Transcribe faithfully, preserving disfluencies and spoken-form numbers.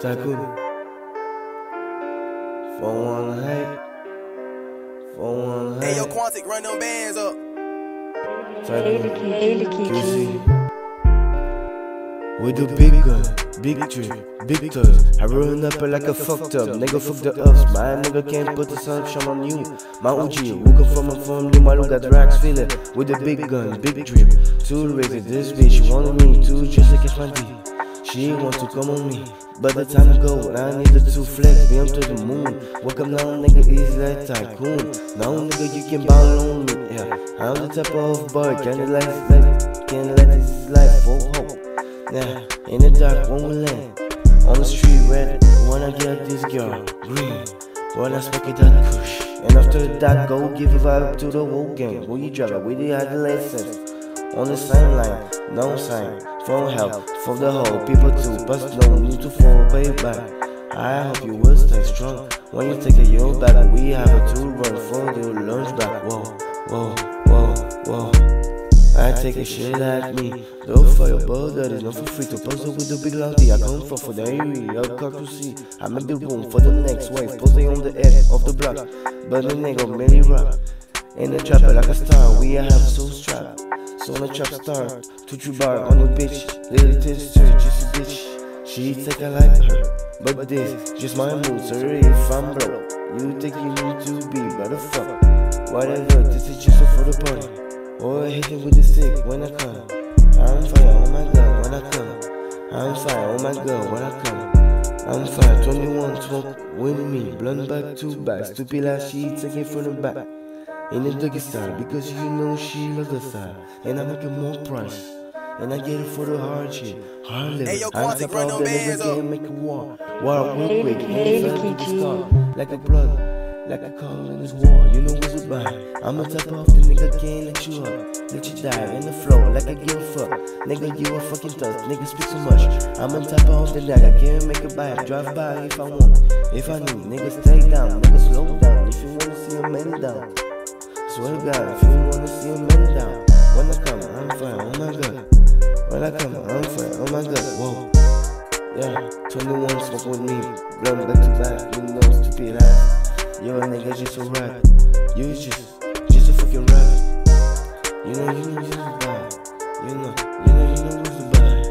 Tycoon. four one hype. four one hype. Hey, yo, Quantic, run them bands up. Tycoon. Q C. We do big gun, big drip, big toys. I rollin' up like a fucked up nigga, fuck the ups. My nigga can't put the sunshine on you. My O G, who come from a from you, my look at racks, feel it. With the big gun, big drip. Too rated, this bitch wanted me to just to catch my D. She wants to come on me, but the time go, and I need the two flex, be up to the moon. Welcome now, nigga, is like Tycoon. Now, nigga, you can ball on me, yeah. I'm the type of boy, can't let life, can't let this life for hope. Yeah, in the dark when we land, on the street red, when I get this girl, green, when I smoke it that kush. And after that, go give a vibe to the whole gang. When you drive it, we did have the license. On the same line, no sign, phone help, for the whole people too, but no need to fall payback. I hope you will stay strong, when you take a year back, we have a two run for your lunch back. Whoa, whoa, whoa, whoa. I take a shit like me. Don't for your brother, there's no for free to puzzle with the big lounty. I come from for the area, I'll cut to see. I make the room for the next wave, posting on the edge of the block. But the nigga really rock. In the trap like a star, we have so strapped. So on the trap star, two three bar on the bitch. Little tester, juicy bitch. She take a like her, but this just my mood. So if I'm broke, you think you need to be, but the fuck, whatever. This is just for the party. Or hitting with the stick when I come. I'm fire, oh my god, when I come. I'm fire, oh my god, when I come. I'm fire, twenty-one, smoke with me. Blunt back, two bags, two pillars, she taking from the back. In the doggy style, because you know she loves the style. And I make it more price. And I get it for the hard shit, hard living. Hey, yo, I'm Quantic, top run of them the nigga bands up. can't make a war. War real quick, and fell to the start. Like a blood. Like a call in this war, you know what's about. I'm a type of the nigga can't let you up, let you die in the floor like I give a fuck. Nigga, you a fucking tough, nigga speak too much. I'm a type of the nigga can't make a bite, drive by if I want, if I need. Nigga stay down, nigga slow down. If you wanna see a man down, swear to God, if you wanna see a man down. When I come, I'm fine, oh my god. When I come, I'm fine, oh my god. Whoa, yeah, twenty-one smoke with me, blood back to back, you know stupid ass. Yo, nigga, just a rap. You just, just a fucking rap. You know, you know, you know, you know, you know, you know, you know what's about.